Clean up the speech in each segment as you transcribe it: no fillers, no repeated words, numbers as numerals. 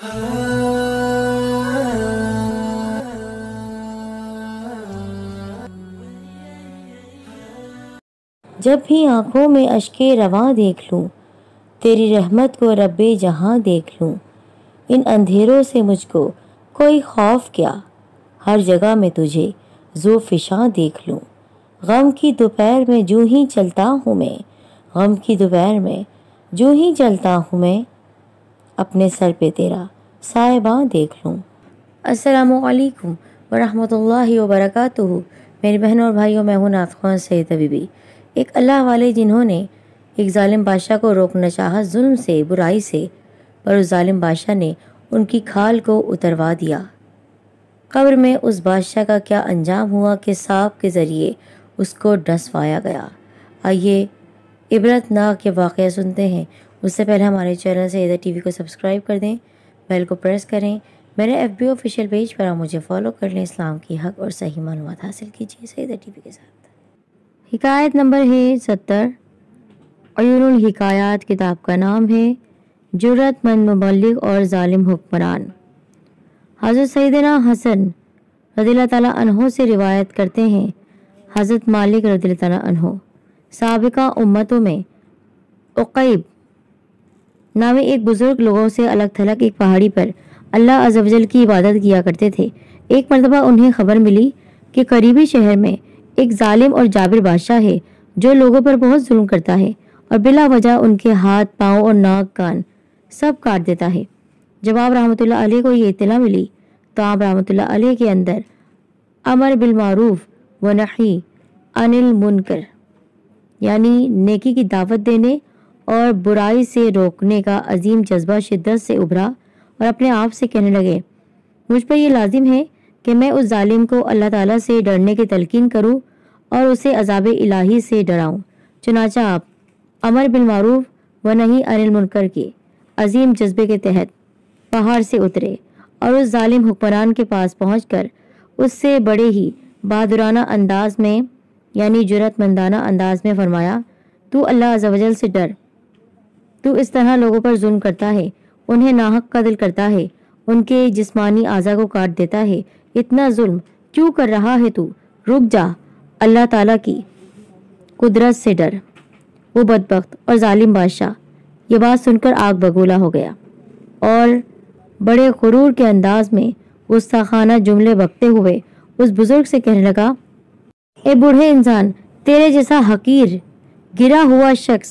جب بھی آنکھوں میں اشکے رواں دیکھ لوں، تیری رحمت کو رب جہاں دیکھ لوں، ان اندھیروں سے مجھ کو کوئی خوف کیا، ہر جگہ میں تجھے ذو فشاں دیکھ لوں، غم کی دوپہر میں جو ہی چلتا ہوں میں، غم کی دوپہر میں جو ہی چلتا ہوں میں، اپنے سر پہ تیرا سائباں دیکھ لوں۔ السلام علیکم ورحمۃ اللہ وبرکاتہ۔ میری بہنوں اور بھائیوں، میں ہوں نعت خواں سید حبیبی۔ ایک اللہ والے جنہوں نے ایک ظالم بادشاہ کو روکنا چاہا ظلم سے، برائی سے، پر اس ظالم بادشاہ نے ان کی کھال کو اتروا دیا۔ قبر میں اس بادشاہ کا کیا انجام ہوا کہ سانپ کے ذریعے اس کو ڈسوایا گیا۔ آئیے عبرت ناک یہ واقعہ سنتے ہیں۔ اس سے پہلے ہمارے چینل سیدہ ٹی وی کو سبسکرائب کر دیں، بیل کو پریس کریں، میرے FB آفیشیل پیج پر آپ مجھے فالو کر لیں، اسلام کی حق اور صحیح معلومات حاصل کیجیے سیدہ ٹی وی کے ساتھ۔ حکایت نمبر ہے 70۔ عیون الحکایات کتاب کا نام ہے جرأت مند مبلغ اور ظالم حکمران۔ حضرت سیدنا حسن رضی اللہ تعالیٰ عنہ سے روایت کرتے ہیں، حضرت مالک رضی اللہ تعالیٰ عنہ سابقہ امتوں میں عقیب نامی ایک بزرگ لوگوں سے الگ تھلگ ایک پہاڑی پر اللہ عز و جل کی عبادت کیا کرتے تھے۔ ایک مرتبہ انہیں خبر ملی کہ قریبی شہر میں ایک ظالم اور جابر بادشاہ ہے جو لوگوں پر بہت ظلم کرتا ہے اور بلا وجہ ان کے ہاتھ، پاؤں اور ناک، کان سب کاٹ دیتا ہے۔ جب آپ رحمۃ اللہ علیہ کو یہ اطلاع ملی تو آپ رحمۃ اللہ علیہ کے اندر امر بالمعروف و نہی عن المنکر یعنی نیکی کی دعوت دینے اور برائی سے روکنے کا عظیم جذبہ شدت سے ابھرا اور اپنے آپ سے کہنے لگے، مجھ پر یہ لازم ہے کہ میں اس ظالم کو اللہ تعالیٰ سے ڈرنے کی تلقین کروں اور اسے عذاب الہی سے ڈراؤں۔ چنانچہ آپ امر بالمعروف و نہی عن المنکر کے عظیم جذبے کے تحت پہاڑ سے اترے اور اس ظالم حکمران کے پاس پہنچ کر اس سے بڑے ہی بہادرانہ انداز میں یعنی جرأت مندانہ انداز میں فرمایا، تو اللہ عز و جل سے ڈر، تو اس طرح لوگوں پر ظلم کرتا ہے، انہیں ناحق قتل کرتا ہے، ان کے جسمانی اعضاء کو کاٹ دیتا ہے، اتنا ظلم کیوں کر رہا ہے تو؟ رک جا، اللہ تعالیٰ کی قدرت سے ڈر۔ وہ بدبخت اور ظالم بادشاہ یہ بات سن کر آگ بگولا ہو گیا اور بڑے غرور کے انداز میں گستاخانہ جملے بکتے ہوئے اس بزرگ سے کہنے لگا، اے بوڑھے انسان، تیرے جیسا حقیر گرا ہوا شخص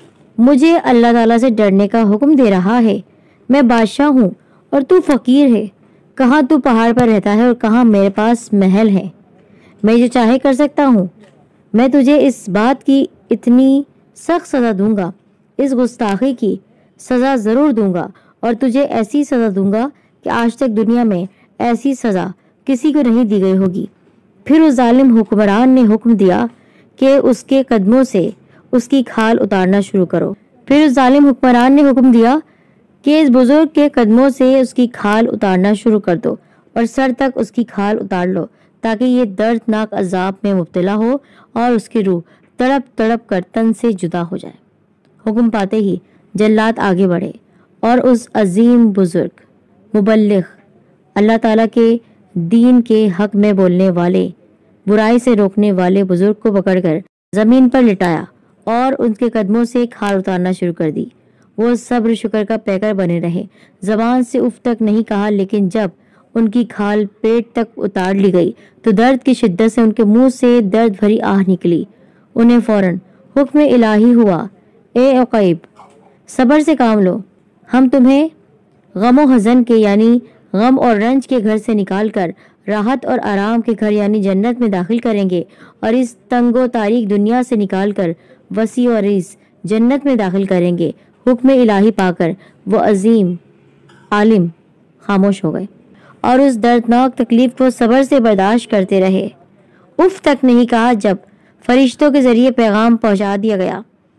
مجھے اللہ تعالیٰ سے ڈرنے کا حکم دے رہا ہے۔ میں بادشاہ ہوں اور تو فقیر ہے، کہاں تو پہاڑ پر رہتا ہے اور کہاں میرے پاس محل ہے، میں جو چاہے کر سکتا ہوں۔ میں تجھے اس بات کی اتنی سخت سزا دوں گا، اس گستاخی کی سزا ضرور دوں گا اور تجھے ایسی سزا دوں گا کہ آج تک دنیا میں ایسی سزا کسی کو نہیں دی گئی ہوگی۔ پھر اس ظالم حکمران نے حکم دیا کہ اس کے قدموں سے اس کی کھال اتارنا شروع کرو۔ پھر اس ظالم حکمران نے حکم دیا کہ اس بزرگ کے قدموں سے اس کی کھال اتارنا شروع کر دو اور سر تک اس کی کھال اتار لو تاکہ یہ دردناک عذاب میں مبتلا ہو اور اس کی روح تڑپ تڑپ کر تن سے جدا ہو جائے۔ حکم پاتے ہی جلاد آگے بڑھے اور اس عظیم بزرگ مبلغ اللہ تعالیٰ کے دین کے حق میں بولنے والے، برائی سے روکنے والے بزرگ کو پکڑ کر زمین پر لٹایا اور ان کے قدموں سے کھال اتارنا شروع کر دی۔ وہ صبر شکر کا پیکر بنے رہے، زبان سے اف تک نہیں کہا، لیکن جب ان کی کھال پیٹ تک اتار لی گئی تو درد کی شدت سے ان کے منہ سے درد بھری آہ نکلی۔ انہیں فوراً حکم الہی ہوا، اے عقیب، صبر سے کام لو، ہم تمہیں غم و حزن کے یعنی غم اور رنج کے گھر سے نکال کر راحت اور آرام کے گھر یعنی جنت میں داخل کریں گے اور اس تنگ و تاریک دنیا سے نکال کر وسیع و عریض جنت میں داخل کریں گے۔ حکم الہی پا کر وہ عظیم عالم خاموش ہو گئے اور اس دردناک تکلیف کو صبر سے برداشت کرتے رہے۔ اف تک نہیں کہا جب فرشتوں کے ذریعے پیغام پہنچا دیا گیا۔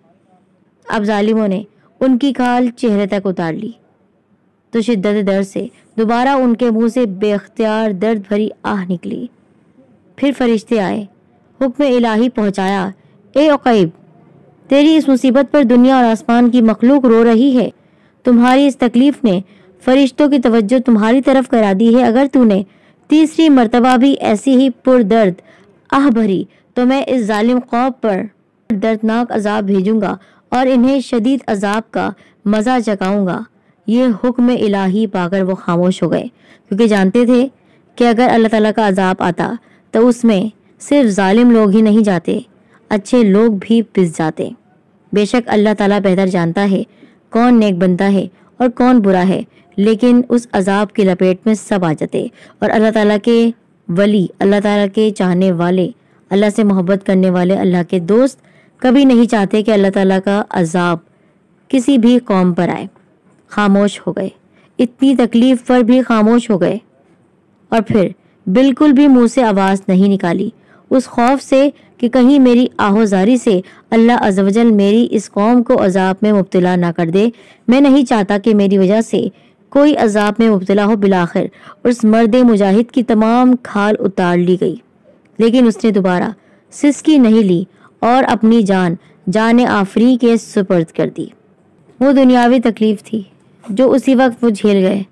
اب ظالموں نے ان کی کھال چہرے تک اتار لی تو شدت درد سے دوبارہ ان کے منہ سے بے اختیار درد بھری آہ نکلی۔ پھر فرشتے آئے، حکم الہی پہنچایا، اے عقیب، تیری اس مصیبت پر دنیا اور آسمان کی مخلوق رو رہی ہے، تمہاری اس تکلیف نے فرشتوں کی توجہ تمہاری طرف کرا دی ہے، اگر تو نے تیسری مرتبہ بھی ایسی ہی پردرد آہ بھری تو میں اس ظالم قوم پر دردناک عذاب بھیجوں گا اور انہیں شدید عذاب کا مزہ چکھاؤں گا۔ یہ حکم الہی پا کر وہ خاموش ہو گئے، کیونکہ جانتے تھے کہ اگر اللہ تعالیٰ کا عذاب آتا تو اس میں صرف ظالم لوگ ہی نہیں جاتے، اچھے لوگ بھی پس جاتے۔ بے شک اللہ تعالیٰ بہتر جانتا ہے کون نیک بنتا ہے اور کون برا ہے، لیکن اس عذاب کی لپیٹ میں سب آ جاتے اور اللہ تعالیٰ کے ولی، اللہ تعالیٰ کے چاہنے والے، اللہ سے محبت کرنے والے، اللہ کے دوست کبھی نہیں چاہتے کہ اللہ تعالیٰ کا عذاب کسی بھی قوم پر آئے۔ خاموش ہو گئے، اتنی تکلیف پر بھی خاموش ہو گئے، اور پھر بالکل بھی منہ سے آواز نہیں نکالی، اس خوف سے کہ کہیں میری آہوزاری سے اللہ عز و جل میری اس قوم کو عذاب میں مبتلا نہ کر دے۔ میں نہیں چاہتا کہ میری وجہ سے کوئی عذاب میں مبتلا ہو۔ بالآخر اس مرد مجاہد کی تمام کھال اتار لی گئی، لیکن اس نے دوبارہ سسکی نہیں لی اور اپنی جان آفری کے سپرد کر دی۔ وہ دنیاوی تکلیف تھی جو اسی وقت وہ جھیل گئے،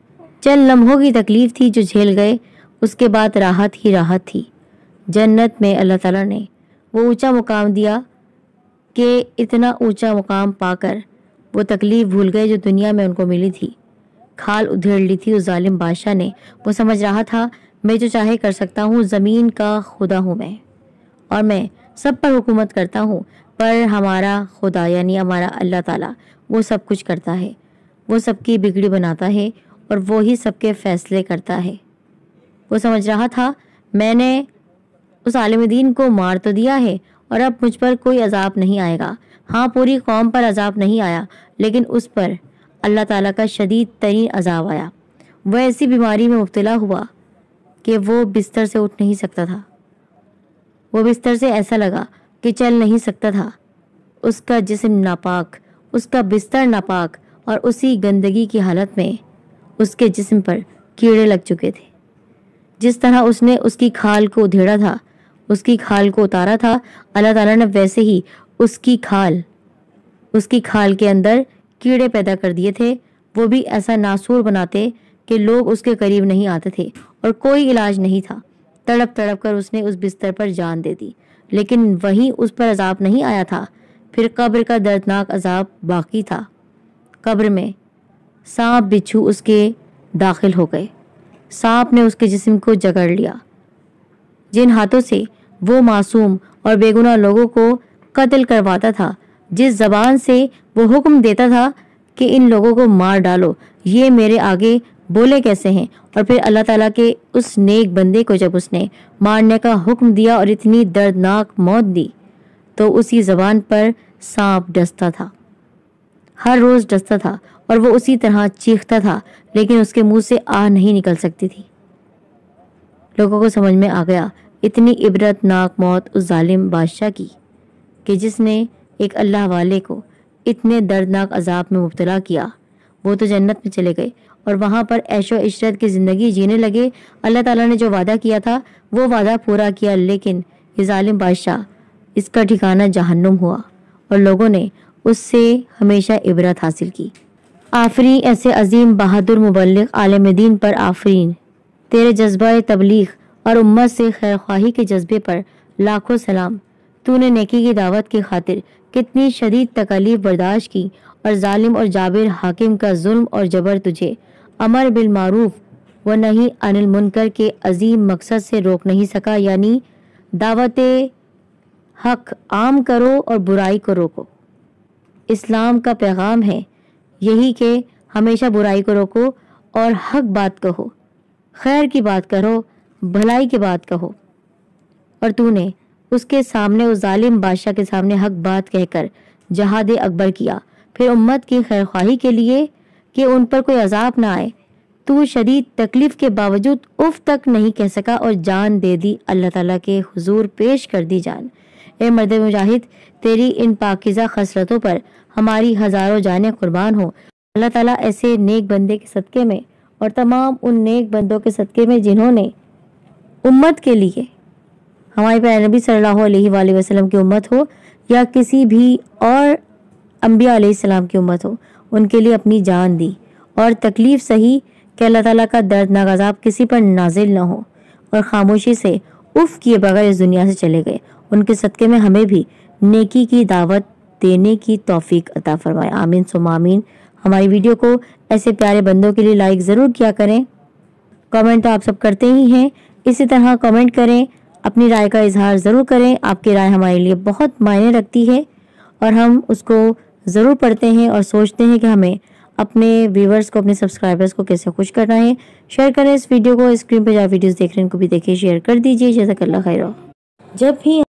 چند لمحوں کی تکلیف تھی جو جھیل گئے، اس کے بعد راحت ہی راحت تھی۔ جنت میں اللہ تعالیٰ نے وہ اونچا مقام دیا کہ اتنا اونچا مقام پا کر وہ تکلیف بھول گئے جو دنیا میں ان کو ملی تھی۔ کھال ادھیڑ لی تھی اس ظالم بادشاہ نے۔ وہ سمجھ رہا تھا میں جو چاہے کر سکتا ہوں، زمین کا خدا ہوں میں، اور میں سب پر حکومت کرتا ہوں، پر ہمارا خدا یعنی ہمارا اللہ تعالیٰ وہ سب کچھ کرتا ہے، وہ سب کی بگڑی بناتا ہے اور وہی سب کے فیصلے کرتا ہے۔ وہ سمجھ رہا تھا میں نے اس عالم دین کو مار تو دیا ہے اور اب مجھ پر کوئی عذاب نہیں آئے گا۔ ہاں، پوری قوم پر عذاب نہیں آیا، لیکن اس پر اللہ تعالیٰ کا شدید ترین عذاب آیا۔ وہ ایسی بیماری میں مبتلا ہوا کہ وہ بستر سے اٹھ نہیں سکتا تھا۔ وہ بستر سے ایسا لگا کہ چل نہیں سکتا تھا۔ اس کا جسم ناپاک، اس کا بستر ناپاک، اور اسی گندگی کی حالت میں اس کے جسم پر کیڑے لگ چکے تھے۔ جس طرح اس نے اس کی کھال کو ادھیڑا تھا، اس کی کھال کو اتارا تھا، اللہ تعالیٰ نے ویسے ہی اس کی کھال کے اندر کیڑے پیدا کر دیے تھے۔ وہ بھی ایسا ناسور بناتے کہ لوگ اس کے قریب نہیں آتے تھے اور کوئی علاج نہیں تھا۔ تڑپ تڑپ کر اس نے اس بستر پر جان دے دی، لیکن وہیں اس پر عذاب نہیں آیا تھا۔ پھر قبر کا دردناک عذاب باقی تھا۔ قبر میں سانپ بچھو اس کے داخل ہو گئے۔ سانپ نے اس کے جسم کو جکڑ لیا۔ جن ہاتھوں سے وہ معصوم اور بے گناہ لوگوں کو قتل کرواتا تھا، جس زبان سے وہ حکم دیتا تھا کہ ان لوگوں کو مار ڈالو، یہ میرے آگے بولے کیسے ہیں؟ اور پھر اللہ تعالیٰ کے اس نیک بندے کو جب اس نے مارنے کا حکم دیا اور اتنی دردناک موت دی، تو اسی زبان پر سانپ ڈستا تھا، ہر روز ڈستا تھا، اور وہ اسی طرح چیختا تھا، لیکن اس کے منہ سے آہ نہیں نکل سکتی تھی۔ لوگوں کو سمجھ میں آ گیا اتنی عبرت ناک موت اس ظالم بادشاہ کی کہ جس نے ایک اللہ والے کو اتنے دردناک عذاب میں مبتلا کیا۔ وہ تو جنت میں چلے گئے اور وہاں پر عیش و عشرت کی زندگی جینے لگے۔ اللہ تعالیٰ نے جو وعدہ کیا تھا وہ وعدہ پورا کیا، لیکن یہ ظالم بادشاہ، اس کا ٹھکانہ جہنم ہوا اور لوگوں نے اس سے ہمیشہ عبرت حاصل کی۔ آفرین ایسے عظیم بہادر مبلغ عالم دین پر آفرین، تیرے جذبہ تبلیغ اور امت سے خیرخواہی کے جذبے پر لاکھوں سلام۔ تو نے نیکی کی دعوت کی خاطر کتنی شدید تکالیف برداشت کی، اور ظالم اور جابر حاکم کا ظلم اور جبر تجھے امر بالمعروف و نہی عن المنکر کے عظیم مقصد سے روک نہیں سکا، یعنی دعوت حق عام کرو اور برائی کو روکو۔ اسلام کا پیغام ہے یہی کہ ہمیشہ برائی کو روکو اور حق بات کہو، خیر کی بات کرو، بھلائی کی بات کہو۔ اور تو نے اس کے سامنے، اس ظالم بادشاہ کے سامنے حق بات کہہ کر جہاد اکبر کیا، پھر امت کی خیرخواہی کے لیے کہ ان پر کوئی عذاب نہ آئے۔ تو شدید تکلیف کے باوجود اف تک نہیں کہہ سکا اور جان دے دی، اللہ تعالیٰ کے حضور پیش کر دی جان۔ اے مرد مجاہد، تیری ان پاکیزہ خصلتوں پر ہماری ہزاروں جانیں قربان ہوں۔ اللہ تعالیٰ ایسے نیک بندے کے صدقے میں اور تمام ان نیک بندوں کے صدقے میں جنہوں نے امت کے لیے، ہمارے پیارے نبی صلی اللہ علیہ وآلہ وسلم کی امت ہو یا کسی بھی اور انبیاء علیہ السلام کی امت ہو، ان کے لیے اپنی جان دی اور تکلیف سہی کہ اللہ تعالیٰ کا دردناک عذاب کسی پر نازل نہ ہو، اور خاموشی سے اف کیے بغیر اس دنیا سے چلے گئے۔ ان کے صدقے میں ہمیں بھی نیکی کی دعوت دینے کی توفیق عطا فرمائے، آمین ثم آمین۔ ہماری ویڈیو کو ایسے پیارے بندوں کے لیے لائک ضرور کیا کریں، کامنٹ تو آپ سب کرتے ہی ہیں، اسی طرح کامنٹ کریں، اپنی رائے کا اظہار ضرور کریں۔ آپ کی رائے ہمارے لیے بہت معنی رکھتی ہے اور ہم اس کو ضرور پڑھتے ہیں اور سوچتے ہیں کہ ہمیں اپنے ویورز کو، اپنے سبسکرائبرز کو کیسے خوش کرنا ہے۔ شیئر کریں اس ویڈیو کو، اسکرین پہ جہاں ویڈیوز دیکھ رہے ہیں ان کو بھی دیکھیں، شیئر کر دیجیے۔ جزاک اللہ خیر۔ جب بھی